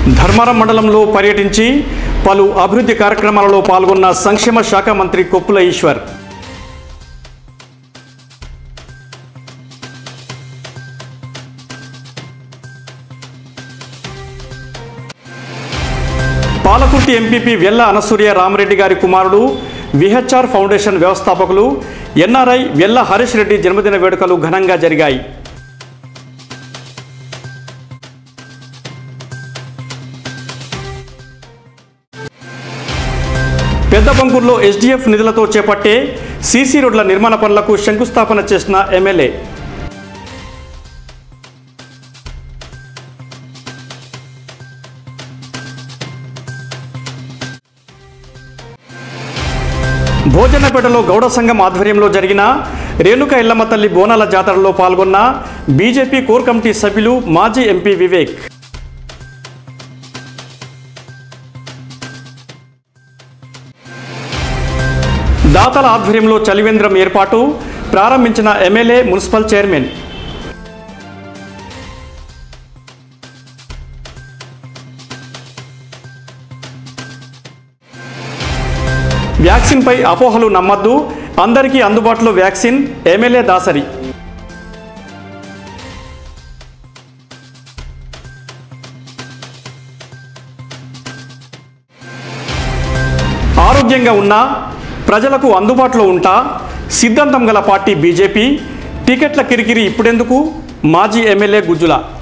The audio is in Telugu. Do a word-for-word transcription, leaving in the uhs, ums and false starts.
ధర్మారం మండలంలో పర్యటించి పలు అభివృద్ధి కార్యక్రమాలలో పాల్గొన్న సంక్షేమ శాఖ మంత్రి కొప్పుల ఈశ్వర్. పాలకుర్తి ఎంపీపీ వెల్ల అనసూయ రామరెడ్డి గారి కుమారుడు విహెచ్ఆర్ ఫౌండేషన్ వ్యవస్థాపకులు ఎన్ఆర్ఐ వెల్ల హరీష్ రెడ్డి జన్మదిన వేడుకలు ఘనంగా జరిగాయి. పెద్దబంకూరులో ఎస్డీఎఫ్ నిధులతో చేపట్టే సీసీ రోడ్ల నిర్మాణ పనులకు శంకుస్థాపన చేసిన ఎమ్మెల్యే. భోజనపేటలో గౌడ సంఘం ఆధ్వర్యంలో జరిగిన రేణుక ఎల్లమ్మ తల్లి బోనాల జాతరలో పాల్గొన్న బీజేపీ కోర్ కమిటీ సభ్యులు మాజీ ఎంపీ వివేక్. దాతల ఆధ్వర్యంలో చలివేంద్రం ఏర్పాటు ప్రారంభించిన ఎమ్మెల్యే మున్సిపల్ చైర్మన్. వ్యాక్సిన్పై అపోహలు నమ్మద్దు, అందరికీ అందుబాటులో వ్యాక్సిన్ ఎమ్మెల్యే దాసరి. ఆరోగ్యంగా ఉన్నా ప్రజలకు అందుబాటులో ఉంటా సిద్ధాంతం గల పార్టీ బీజేపీ. టికెట్ల కిరికిరి ఇప్పుడెందుకు? మాజీ ఎమ్మెల్యే గుజ్జుల.